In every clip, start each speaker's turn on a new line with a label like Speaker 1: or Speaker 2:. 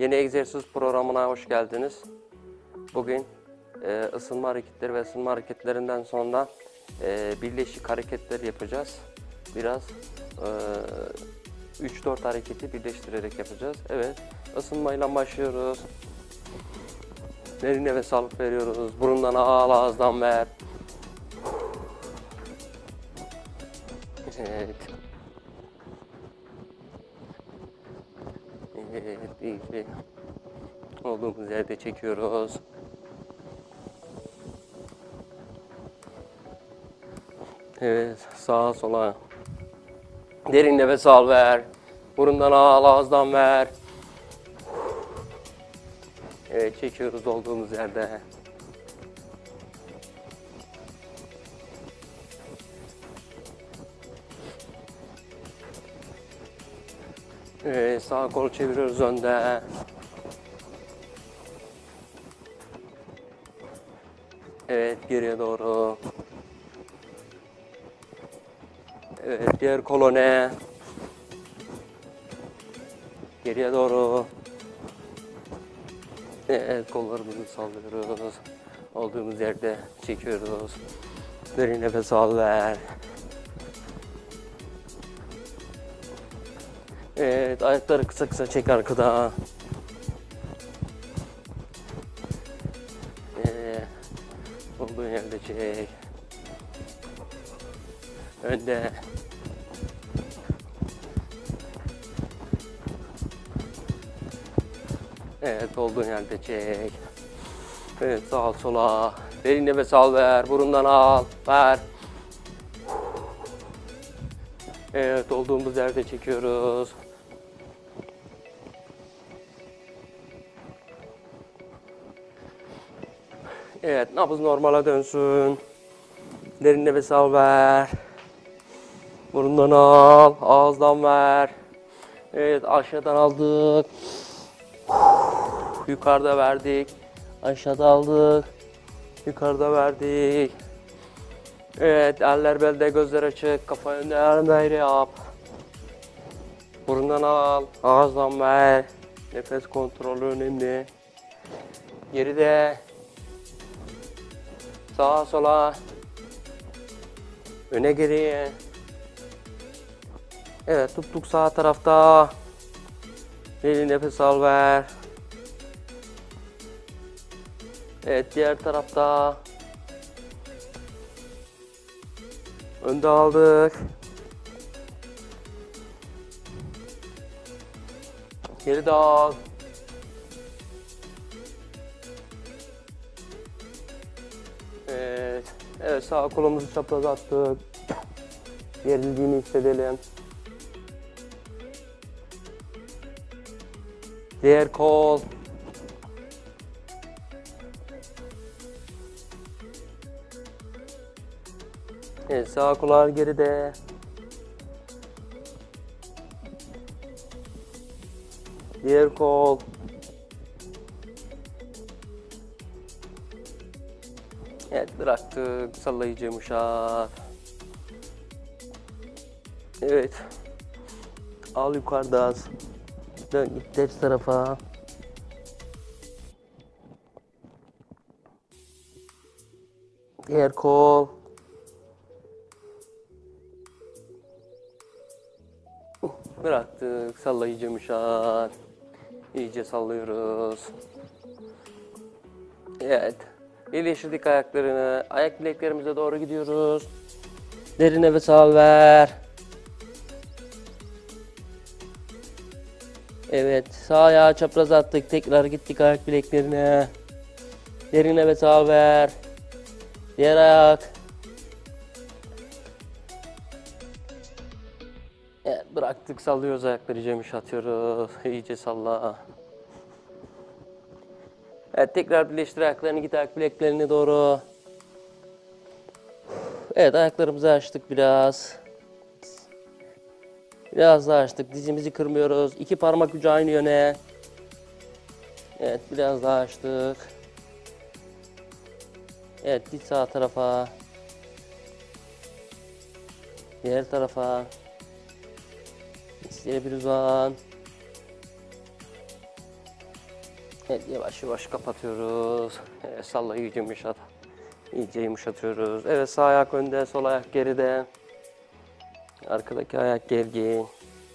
Speaker 1: Yeni egzersiz programına hoş geldiniz. Bugün ısınma hareketleri ve ısınma hareketlerinden sonra birleşik hareketler yapacağız. Biraz 3-4 hareketi birleştirerek yapacağız. Evet, ısınmayla başlıyoruz. Derin nefes alıp veriyoruz. Burundan al, ağızdan ver. Evet. Evet, iyice olduğumuz yerde çekiyoruz. Evet, sağa sola. Derin nefes al ver. Burundan al, ağızdan ver. Evet, çekiyoruz olduğumuz yerde. Evet, sağ kolu çeviriyoruz önde. Evet, geriye doğru. Evet, diğer kol öne. Geriye doğru. Evet, kollarımızı sallıyoruz. Olduğumuz yerde çekiyoruz. Derin nefes al ver. Evet, ayakları kısa kısa çek arkada. Olduğun yerde çek. Önde. Evet, olduğun yerde çek. Evet, sağa sola. Derin nefes al ver. Burundan al. Ver. Evet, olduğumuz yerde çekiyoruz. Evet, nabız normale dönsün. Derin nefes al ver. Burundan al. Ağızdan ver. Evet, aşağıdan aldık. Yukarıda verdik. Aşağıda aldık. Yukarıda verdik. Evet, eller belde, gözler açık. Kafa önde, ayrı yap. Burundan al. Ağızdan ver. Nefes kontrolü önemli. Geride. Sağa sola. Öne geriye. Evet, tuttuk sağ tarafta. Derin nefes al ver. Evet, diğer tarafta. Önde aldık. Geride al. Evet. Evet, sağ kolumuzu çapraz attık. Gerildiğini hissedelim. Diğer kol. Evet, sağ kollar geride. Diğer kol. Evet, bıraktık. Sallayıcı yumuşak. Evet. Al yukarıda. Dön git ters tarafa. Diğer kol. Bıraktık. Sallayıcı yumuşak. İyice sallıyoruz. Evet. Birleştirdik ayaklarını. Ayak bileklerimize doğru gidiyoruz. Derin nefes al ver. Evet. Sağ ayağı çapraz attık. Tekrar gittik ayak bileklerine. Derin nefes al ver. Diğer ayak. Evet, bıraktık, sallıyoruz ayakları, yumuşatıyoruz. İyice salla. Evet, tekrar birleştir ayaklarını, git ayak bileklerine doğru. Evet, ayaklarımızı açtık biraz. Biraz daha açtık, dizimizi kırmıyoruz. İki parmak ucu aynı yöne. Evet, biraz daha açtık. Evet, diz sağ tarafa. Diğer tarafa. İsteye bir uzan. Evet, yavaş yavaş kapatıyoruz. Evet, salla, iyice yumuşat. İyice yumuşatıyoruz. Evet, sağ ayak önde, sol ayak geride. Arkadaki ayak gergin.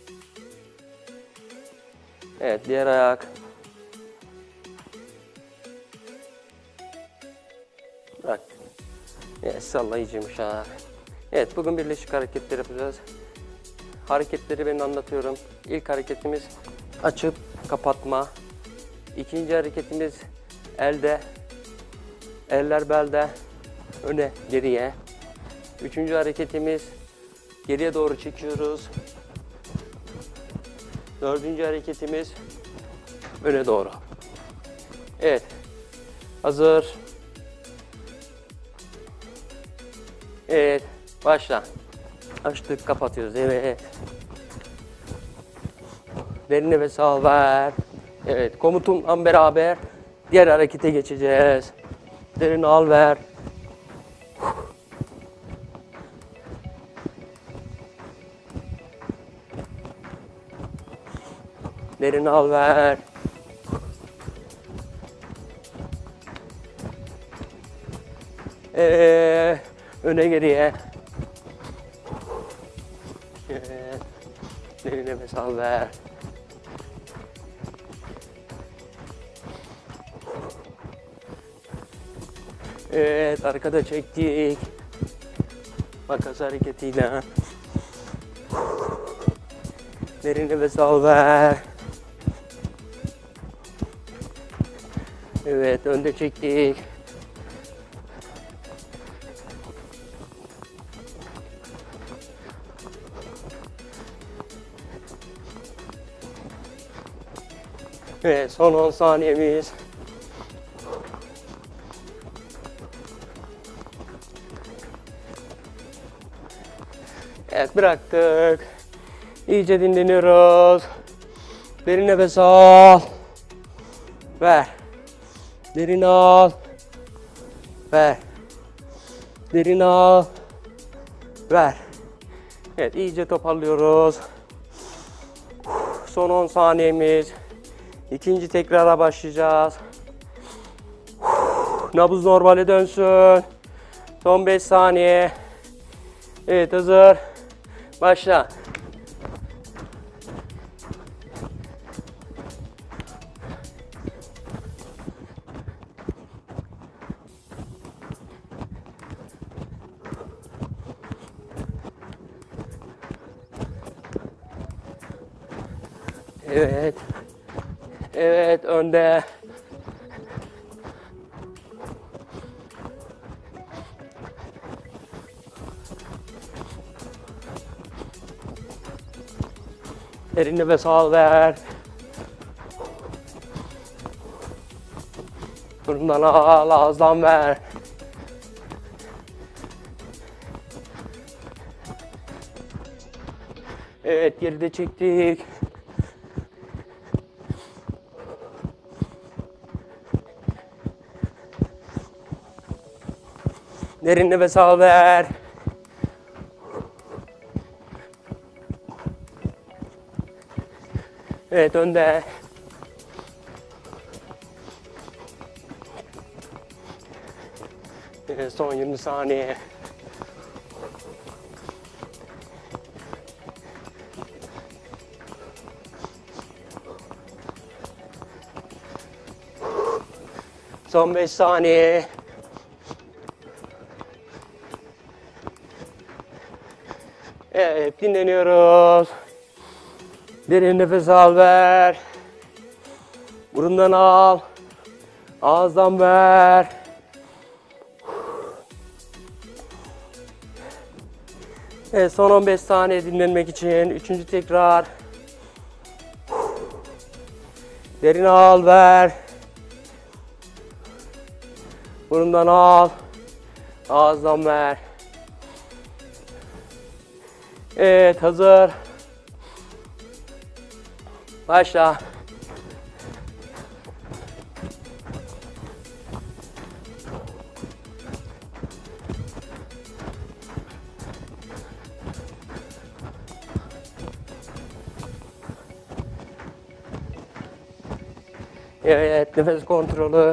Speaker 1: Evet, diğer ayak. Bırak. Evet, salla, iyice yumuşat. Evet, bugün birleşik hareketler yapacağız. Hareketleri ben anlatıyorum. İlk hareketimiz açıp kapatma. İkinci hareketimiz elde, eller belde, öne, geriye. Üçüncü hareketimiz geriye doğru çekiyoruz. Dördüncü hareketimiz öne doğru. Evet, hazır. Evet, başla. Açtık, kapatıyoruz. Evet. Derin nefes al, ver. Evet, komutumla beraber diğer harekete geçeceğiz. Derin al, ver. Derin al, ver. Öne geriye. Evet. Derin nefes al, ver. Evet, arkada çektik. Makas hareketiyle. Derin nefes al, ver. Evet, önde çektik. Evet, son 10 saniyemiz. Evet, bıraktık. İyice dinleniyoruz. Derin nefes al. Ver. Derin al. Ver. Derin al. Ver. Evet, iyice toparlıyoruz. Son 10 saniyemiz. İkinci tekrara başlayacağız. Nabız normale dönsün. Son 5 saniye. Evet, hazır. Başla. Evet. Evet, önde. Derin nefes al, ver. Burundan al, ağızdan ver. Evet, geride çektik. Derin nefes al, ver. Evet, önde. Evet, son 20 saniye. Son 5 saniye. Evet, dinleniyoruz. Derin nefes al, ver. Burundan al. Ağızdan ver. Evet, son 15 saniye dinlenmek için. Üçüncü tekrar. Derin al, ver. Burundan al. Ağızdan ver. Evet, hazır. Başla. Evet, nefes kontrolü.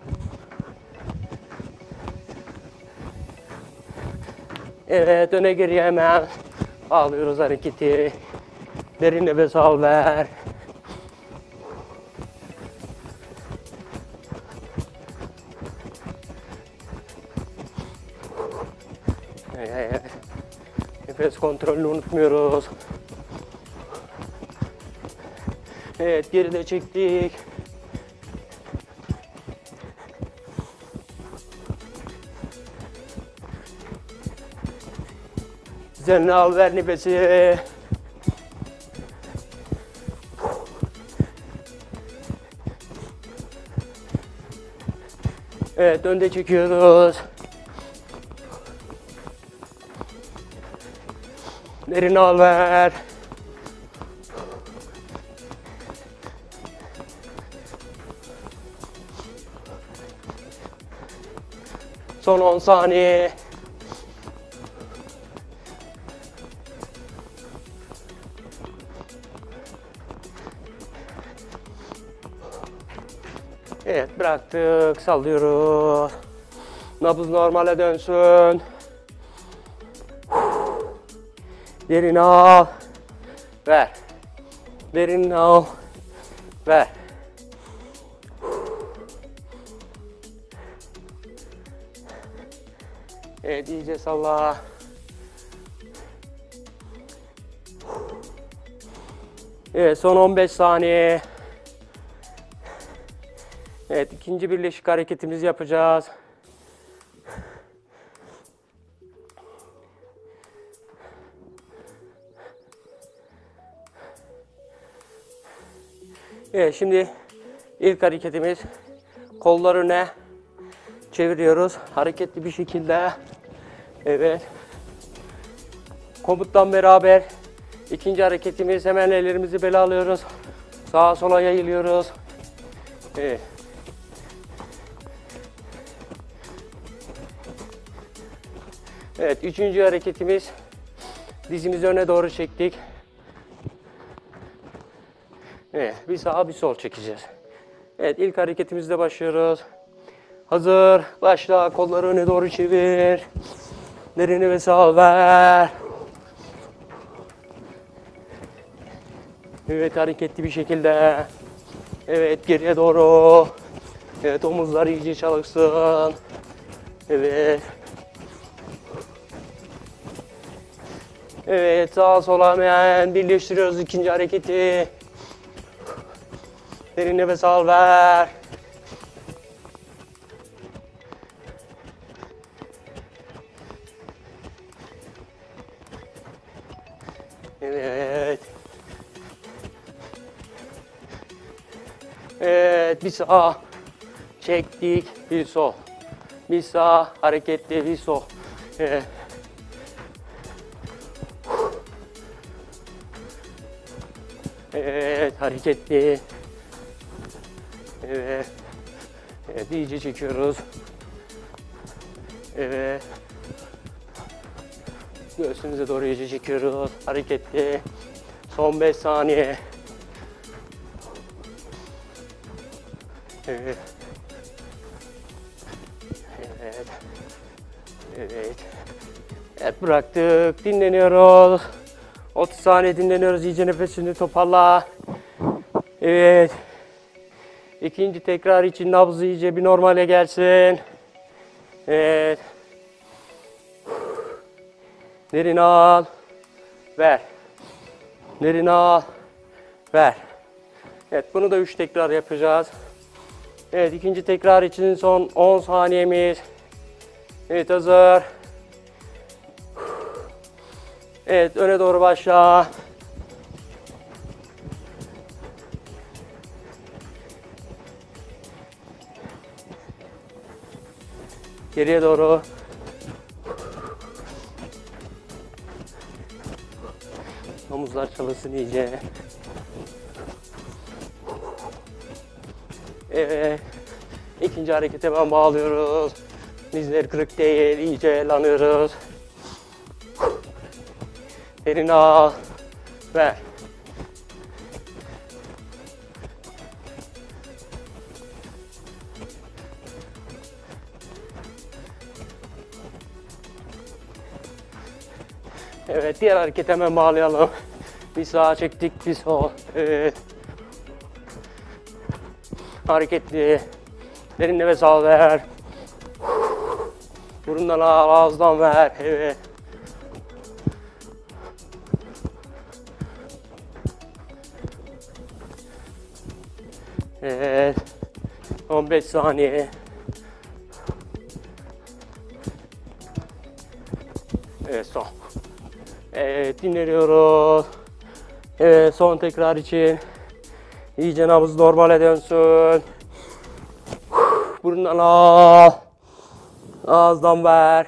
Speaker 1: Evet, öne geriye hemen alıyoruz hareketi. Derin nefes al ver. Evet. Nefes kontrolünü unutmuyoruz. Evet, geride çektik. Üzerine al ver nefesi. Evet, önde çekiyoruz. Derin al ver. Son 10 saniye. Evet, bıraktık, sallıyoruz. Nabız normale dönsün. Derin al. Ver. Derin al. Ver. Evet, iyice salla. Evet, son 15 saniye. Evet, ikinci birleşik hareketimizi yapacağız. Evet, şimdi ilk hareketimiz kollar öne çeviriyoruz. Hareketli bir şekilde. Evet. Komuttan beraber ikinci hareketimiz, hemen ellerimizi bele alıyoruz. Sağa sola yayılıyoruz. Evet. Evet, üçüncü hareketimiz, dizimizi öne doğru çektik. Evet, bir sağa bir sol çekeceğiz. Evet, ilk hareketimizle başlıyoruz. Hazır, başla. Kolları öne doğru çevir. Derin nefes al ver. Evet, hareketli bir şekilde. Evet, geriye doğru. Evet, omuzlar iyice çalışsın. Evet. Evet, sağa sola hemen birleştiriyoruz ikinci hareketi. Derin nefes al ver. Evet. Evet, bir sağ çektik, bir sol. Bir sağ hareketli, bir sol. Evet. Evet, hareketli. Evet. Evet, iyice çekiyoruz. Evet. Göğsümüze doğru iyice çekiyoruz. Hareketli. Son 5 saniye. Evet. Evet. Evet. Evet, bıraktık. Dinleniyoruz. 30 saniye dinleniyoruz. İyice nefesini toparla. Evet. İkinci tekrar için nabız iyice bir normale gelsin. Evet. Derin al. Ver. Derin al. Ver. Evet, bunu da 3 tekrar yapacağız. Evet, ikinci tekrar için son 10 saniyemiz. Evet, hazır. Evet, öne doğru başla. Geriye doğru. Omuzlar çalışsın iyice. Evet. İkinci harekete hemen bağlıyoruz. Dizler kırık değil. İyice elanıyoruz. Derin al. Ver. Evet, diğer hareketi hemen bağlayalım. Bir sağa çektik, bir sol. Evet. Hareketli. Derin nefes al, ver. Burundan al, ağızdan ver. Evet. Evet. 15 saniye. Evet, son. Evet, dinleniyoruz. Evet, son tekrar için. İyice nabız normale dönsün. Burundan al. Ağızdan ver.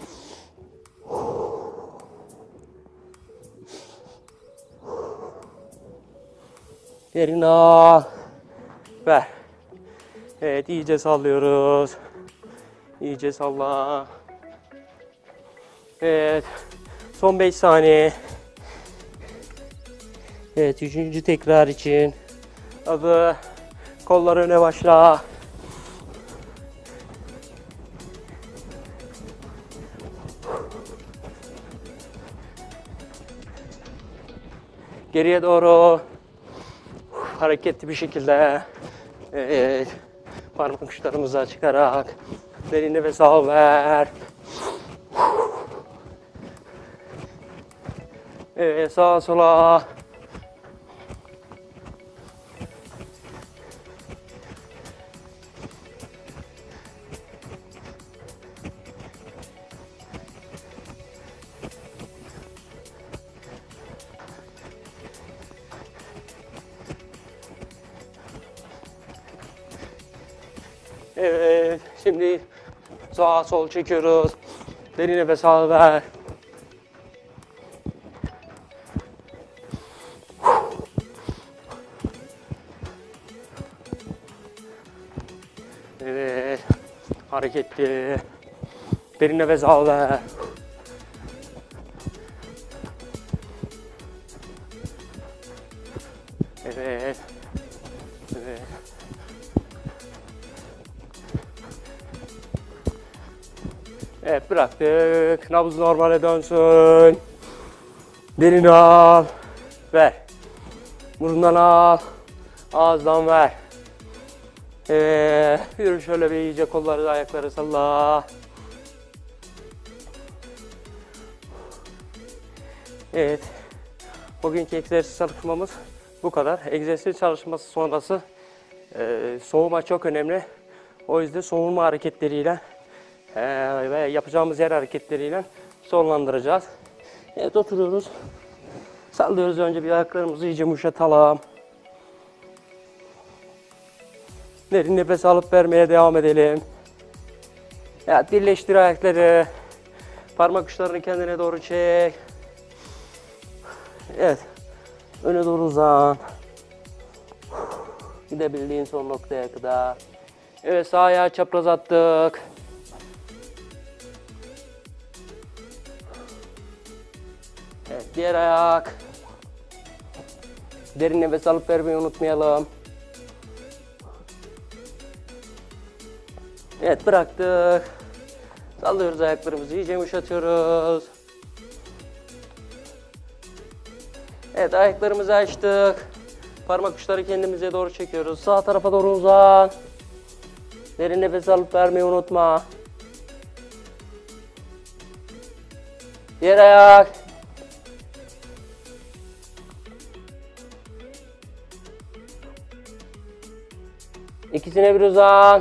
Speaker 1: Derin al. Ver. Evet, iyice sallıyoruz. İyice salla. Evet. Son 5 saniye. Evet, 3. tekrar için. Hadi. Kollar öne başla. Geriye doğru. Hareketli bir şekilde. Evet. Parmak uçlarımızı çıkarak. Derin nefes al, ver. Evet, sağa sola. Evet, şimdi sağa sol çekiyoruz. Derin nefes al, ver. Evet, hareketli. Derin nefes al, ver. Evet. Evet. Evet, bıraktık. Nabız normale dönsün. Derin al. Ver. Burundan al. Ağızdan ver. Evet. Yürü şöyle bir iyice, kolları ayakları salla. Evet. Bugünkü egzersiz çalışmamız bu kadar. Egzersiz çalışması sonrası soğuma çok önemli. O yüzden soğuma hareketleriyle ve yapacağımız yer hareketleriyle sonlandıracağız. Evet, oturuyoruz. Sallıyoruz, önce bir ayaklarımızı iyice yumuşatalım. Derin nefes alıp vermeye devam edelim. Evet, birleştir ayakları. Parmak uçlarını kendine doğru çek. Evet. Öne doğru uzan. Gidebildiğin son noktaya kadar. Evet, sağ ayağı çapraz attık. Evet, diğer ayak. Derin nefes alıp vermeyi unutmayalım. Evet, bıraktık. Sallıyoruz ayaklarımızı, iyice yumuşatıyoruz. Evet, ayaklarımızı açtık. Parmak uçları kendimize doğru çekiyoruz. Sağ tarafa doğru uzan. Derin nefes alıp vermeyi unutma. Diğer ayak. İkisine bir uzan.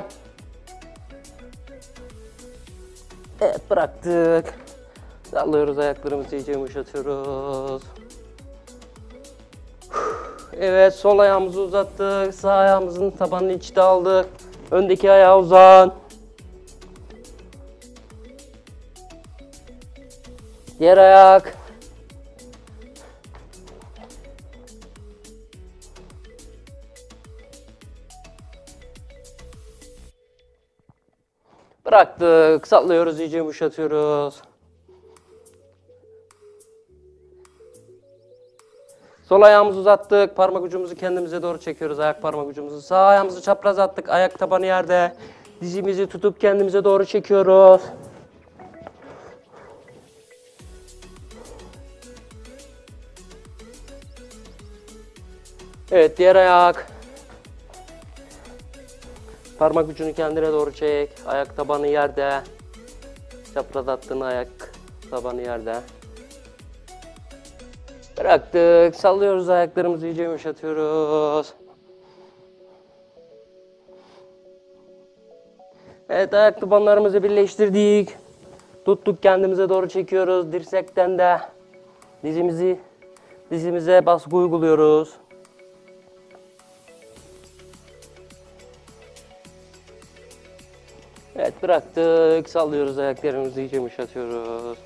Speaker 1: Evet, bıraktık. Sallıyoruz ayaklarımızı, iyice yumuşatıyoruz. Evet, sol ayağımızı uzattık. Sağ ayağımızın tabanını içte aldık. Öndeki ayağı uzan. Diğer ayak. Bıraktık. Sallıyoruz, iyice yumuşatıyoruz. Sol ayağımızı uzattık. Parmak ucumuzu kendimize doğru çekiyoruz. Ayak parmak ucumuzu. Sağ ayağımızı çapraz attık. Ayak tabanı yerde. Dizimizi tutup kendimize doğru çekiyoruz. Evet, diğer ayak. Parmak ucunu kendine doğru çek. Ayak tabanı yerde. Çapraz attığın ayak tabanı yerde. Bıraktık. Sallıyoruz ayaklarımızı, iyice yumuşatıyoruz. Evet, ayak tabanlarımızı birleştirdik. Tuttuk, kendimize doğru çekiyoruz. Dirsekten de dizimize baskı uyguluyoruz. Evet, bıraktık. Sallıyoruz ayaklarımızı, iyice yumuşatıyoruz.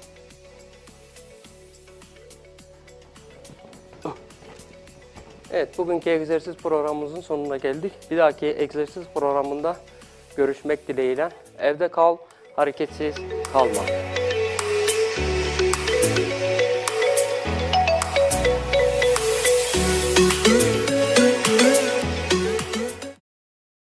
Speaker 1: Evet, bugünkü egzersiz programımızın sonuna geldik. Bir dahaki egzersiz programında görüşmek dileğiyle. Evde kal, hareketsiz kalma.